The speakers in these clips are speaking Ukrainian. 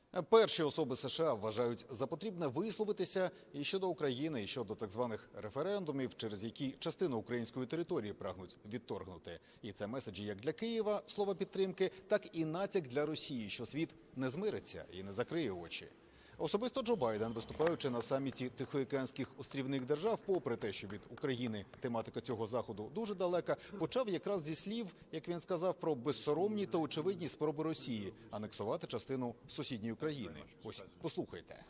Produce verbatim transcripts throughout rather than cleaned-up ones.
Перші особи США вважають за потрібне висловитися і щодо України, і щодо так званих референдумів, через які частину української території прагнуть відторгнути. І це меседжі як для Києва, слова підтримки, так і натяк для Росії, що світ не змириться і не закриє очі. Особисто Джо Байден, виступаючи на саміті Тихоокеанських острівних держав, попри те, що від України тематика цього заходу дуже далека, почав якраз зі слів, як він сказав, про безсоромні та очевидні спроби Росії анексувати частину сусідньої країни. Ось, послухайте.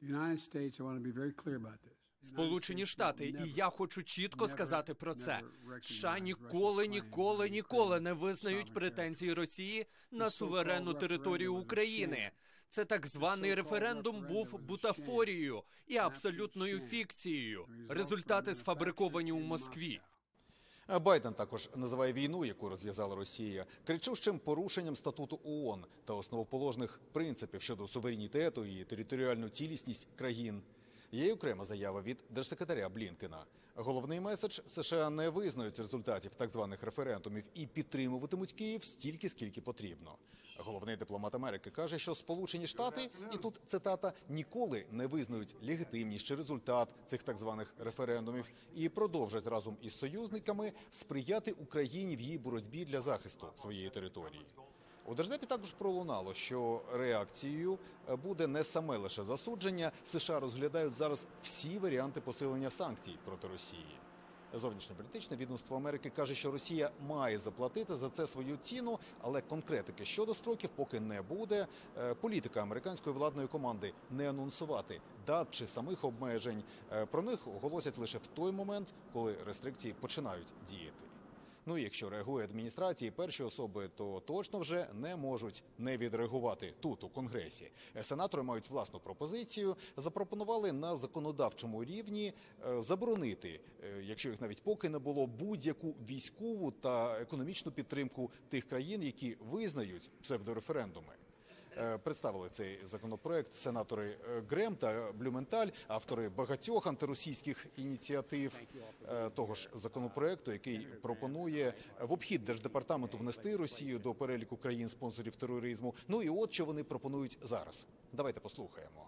Сполучені Штати, і я хочу чітко сказати про це. США ніколи, ніколи, ніколи не визнають претензії Росії на суверенну територію України. Це так званий референдум був бутафорією і абсолютною фікцією. Результати сфабриковані у Москві. Байден також називає війну, яку розв'язала Росія, кричущим порушенням статуту ООН та основоположних принципів щодо суверенітету і територіальну цілісність країн. Є й окрема заява від держсекретаря Блінкена. Головний меседж – США не визнають результатів так званих референдумів і підтримуватимуть Київ стільки, скільки потрібно. Головний дипломат Америки каже, що Сполучені Штати, і тут цитата, ніколи не визнають легітимність чи результат цих так званих референдумів і продовжать разом із союзниками сприяти Україні в її боротьбі для захисту своєї території. У Держдепі також пролунало, що реакцією буде не саме лише засудження. США розглядають зараз всі варіанти посилення санкцій проти Росії. Зовнішньополітичне відомство Америки каже, що Росія має заплатити за це свою ціну, але конкретики щодо строків поки не буде. Політика американської владної команди не анонсувати дат чи самих обмежень. Про них оголосять лише в той момент, коли рестрикції починають діяти. Ну і якщо реагує адміністрації перші особи, то точно вже не можуть не відреагувати тут, у Конгресі. Сенатори мають власну пропозицію, запропонували на законодавчому рівні заборонити, якщо їх навіть поки не було, будь-яку військову та економічну підтримку тих країн, які визнають псевдореферендуми. Представили цей законопроект сенатори Грем та Блюменталь, автори багатьох антиросійських ініціатив того ж законопроекту, який пропонує в обхід Держдепартаменту внести Росію до переліку країн-спонсорів тероризму. Ну і от що вони пропонують зараз. Давайте послухаємо.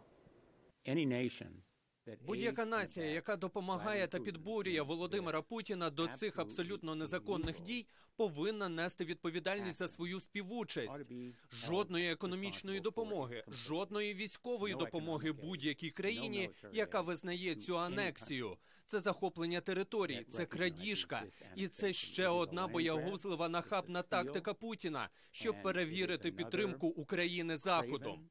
Будь-яка нація, яка допомагає та підбурює Володимира Путіна до цих абсолютно незаконних дій, повинна нести відповідальність за свою співучасть. Жодної економічної допомоги, жодної військової допомоги будь-якій країні, яка визнає цю анексію. Це захоплення територій, це крадіжка. І це ще одна боягузлива нахабна тактика Путіна, щоб перевірити підтримку України Заходом.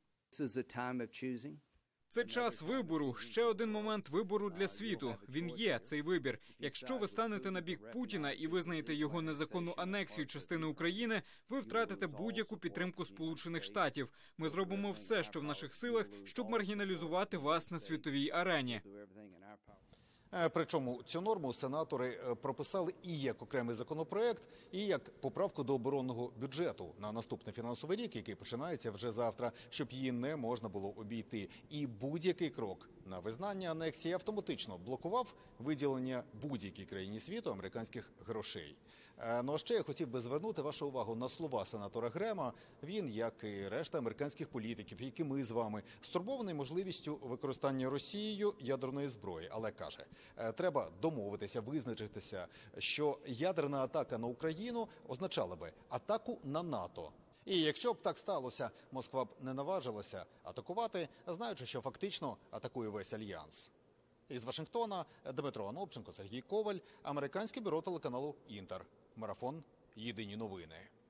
Це час вибору, ще один момент вибору для світу. Він є, цей вибір. Якщо ви станете на бік Путіна і визнаєте його незаконну анексію частини України, ви втратите будь-яку підтримку Сполучених Штатів. Ми зробимо все, що в наших силах, щоб маргіналізувати вас на світовій арені. Причому цю норму сенатори прописали і як окремий законопроект, і як поправку до оборонного бюджету на наступний фінансовий рік, який починається вже завтра, щоб її не можна було обійти. І будь-який крок на визнання анексії автоматично блокував виділення будь-якій країні світу американських грошей. Ну а ще я хотів би звернути вашу увагу на слова сенатора Грема. Він, як і решта американських політиків, як і ми з вами, стурбований можливістю використання Росією ядерної зброї. Але каже, треба домовитися, визначитися, що ядерна атака на Україну означала би атаку на НАТО. І якщо б так сталося, Москва б не наважилася атакувати, знаючи, що фактично атакує весь альянс. Із Вашингтона Дмитро Анопченко, Сергій Коваль, американське бюро телеканалу «Інтер». Марафон. Єдині новини.